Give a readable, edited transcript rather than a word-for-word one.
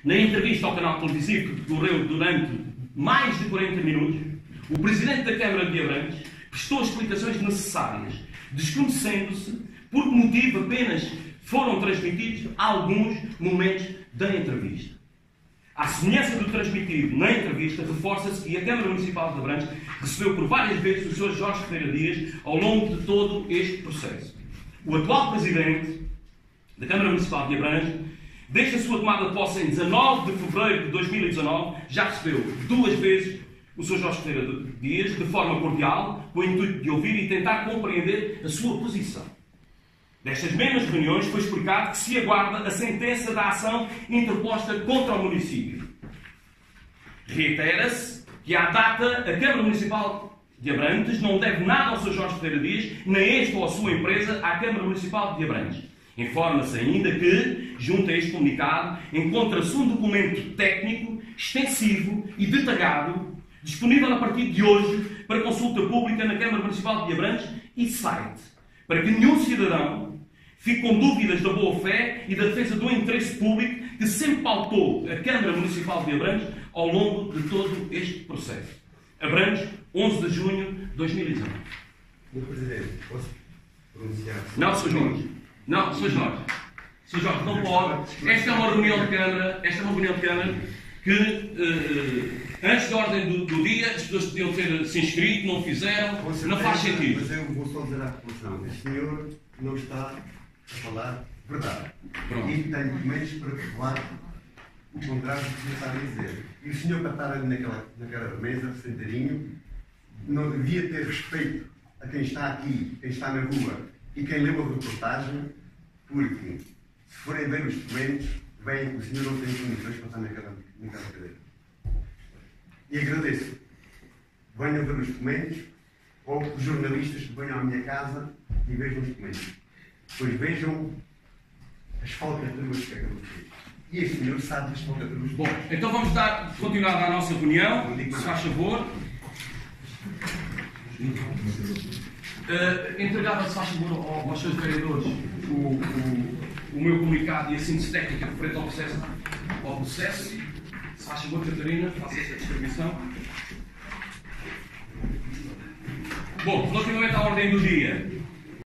Na entrevista ao canal televisivo que decorreu durante mais de 40 minutos, o Presidente da Câmara de Abrantes prestou explicações necessárias, desconhecendo-se por que motivo apenas foram transmitidos alguns momentos da entrevista. À semelhança do transmitido na entrevista, reforça-se que a Câmara Municipal de Abrantes recebeu por várias vezes o Sr. Jorge Ferreira Dias ao longo de todo este processo. O atual Presidente da Câmara Municipal de Abrantes, desde a sua tomada de posse em 19 de fevereiro de 2019, já recebeu 2 vezes o Sr. Jorge Ferreira Dias, de forma cordial, com o intuito de ouvir e tentar compreender a sua posição. Destas mesmas reuniões foi explicado que se aguarda a sentença da ação interposta contra o município. Reitera-se que, à data, a Câmara Municipal de Abrantes não deve nada ao Sr. Jorge Ferreira Dias, nem este ou a sua empresa, à Câmara Municipal de Abrantes. Informa-se ainda que, junto a este comunicado, encontra-se um documento técnico, extensivo e detalhado, disponível a partir de hoje para consulta pública na Câmara Municipal de Abrantes e site, para que nenhum cidadão fique com dúvidas da boa-fé e da defesa do interesse público que sempre pautou a Câmara Municipal de Abrantes ao longo de todo este processo. Abrantes, 11 de junho de 2019. Sr. Presidente, posso pronunciar-se? Não, Sr. Jorge. Não, Sr. Jorge. Sr. Jorge, não pode. Esta é uma reunião de Câmara, que antes da ordem do dia as pessoas podiam ter se inscrito, não fizeram, não faz sentido. Mas eu vou só dizer à população, o senhor não está a falar verdade. Pronto. E tem documentos para provar o contrário do que o senhor está a dizer. E o senhor, para estar ali naquela mesa, sentadinho, não devia ter respeito a quem está aqui, quem está na rua e quem leu a reportagem, porque, se forem ver os documentos, veem que o senhor não tem condições para estar naquela cadeira. E agradeço. Venham ver os documentos, ou os jornalistas que venham à minha casa e vejam os documentos. Depois vejam as falcatruas que acabam de ter. E este senhor sabe das falcatruas. Bom, então vamos continuar a nossa reunião, se faz favor. Entregava, se faz favor, aos seus vereadores o meu comunicado e a síntese técnica referente ao processo. Se faz favor, Catarina, faça essa distribuição. Bom, relativamente à ordem do dia,